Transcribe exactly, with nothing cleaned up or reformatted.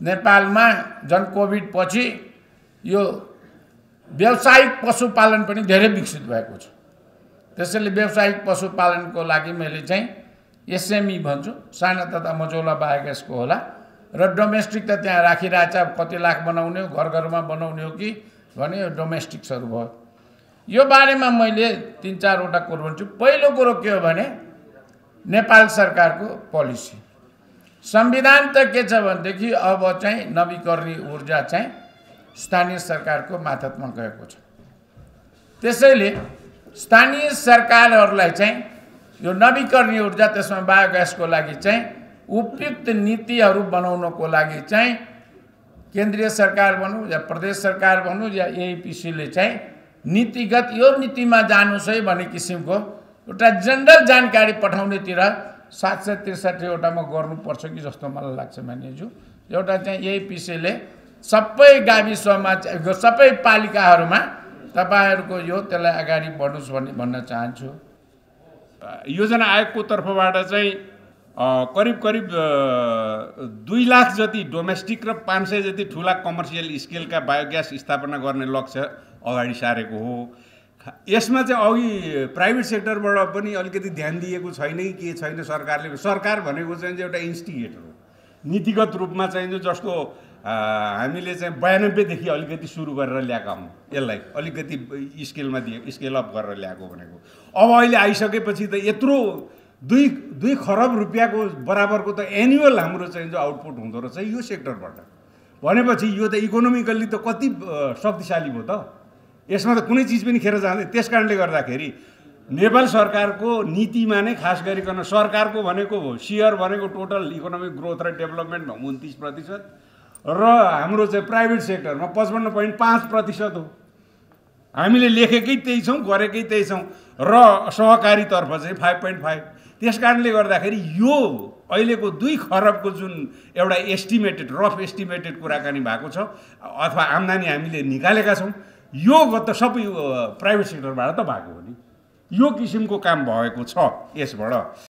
नेपालमा जन कोभिड पछि यो व्यावसायिक पशुपालन पनि धेरै विकसित भएको छ। त्यसैले व्यावसायिक पशुपालनको लागि मैले चाहिँ एसएमई भन्छु, साना तथा मझौला बायोग्यासको होला र डोमेस्टिक त त्यहाँ राखिरहेछ। कति लाख बनाउने हो, घर घरमा बनाउने हो कि भने यो डोमेस्टिक्सहरू भयो। यो बारेमा मैले तीन चारवटा कुरो भन्छु। पहिलो कुरो के हो भने नेपाल सरकारको पोलिसी, संविधान त के छ भनेदेखि अब चाहिँ नवीकरणीय ऊर्जा चाहिँ स्थानीय सरकारको मातहतमा गएको छ। त्यसैले स्थानीय सरकारहरूलाई चाहिँ यो नवीकरणीय ऊर्जा, त्यसमा बायोग्यासको लागि चाहिँ उपयुक्त नीतिहरू बनाउनको लागि चाहिँ केन्द्रीय सरकार भनौँ या प्रदेश सरकार भनौँ या एआइपिसीले चाहिँ नीतिगत यो नीतिमा जानुस् है भन्ने किसिमको एउटा जनरल जानकारी पठाउनेतिर सात सय त्रिसठीवटामा गर्नुपर्छ कि जस्तो मलाई लाग्छ मान्यज्यू। एउटा चाहिँ एआइपिसीले सबै गाविसमा सबै पालिकाहरूमा तपाईँहरूको यो त्यसलाई अगाडि बढ्नुहोस् भन्ने भन्न चाहन्छु। योजना आयोगको तर्फबाट चाहिँ करिब करिब दुई लाख जति डोमेस्टिक र पाँच सय जति ठुला कमर्सियल स्केलका बायोग्यास स्थापना गर्ने लक्ष्य अगाडि सारेको हो। यसमा चाहिँ अघि प्राइभेट सेक्टरबाट पनि अलिकति ध्यान दिएको छैन के छैन सरकारले। सरकार भनेको चाहिँ एउटा इन्स्टिगेटर हो, नीतिगत रूपमा चाहिँ जस्तो हामीले चाहिँ बयानब्बेदेखि अलिकति सुरु गरेर ल्याएका हौँ, यसलाई अलिकति स्केलमा दिए स्केल अप गरेर ल्याएको भनेको। अब अहिले आइसकेपछि त यत्रो दुई दुई खरब रुपियाँको बराबरको त एनुअल हाम्रो चाहिँ जो आउटपुट हुँदो रहेछ यो सेक्टरबाट भनेपछि यो त इकोनोमिकल्ली त कति शक्तिशाली भयो त। यसमा त कुनै चिज पनि खेर जाँदैन। त्यस कारणले गर्दाखेरि नेपाल सरकारको नीतिमा नै खास गरिकन सरकारको भनेको सेयर भनेको टोटल इकोनोमिक ग्रोथ र डेभलपमेन्टमा उन्तिस प्रतिशत र हाम्रो चाहिँ प्राइभेट सेक्टरमा पचपन्न पोइन्ट पाँच प्रतिशत हो। हामीले लेखेकै त्यही छौँ, गरेकै त्यही छौँ र सहकारीतर्फ चाहिँ फाइभ पोइन्ट फाइभ। त्यस कारणले गर्दाखेरि यो अहिलेको दुई खरबको जुन एउटा एस्टिमेटेड रफ एस्टिमेटेड कुराकानी भएको छ अथवा आम्दानी हामीले निकालेका छौँ, यो त सबै प्राइभेट सेक्टरबाट त भएको हो नि। यो किसिमको काम भएको छ यसबाट।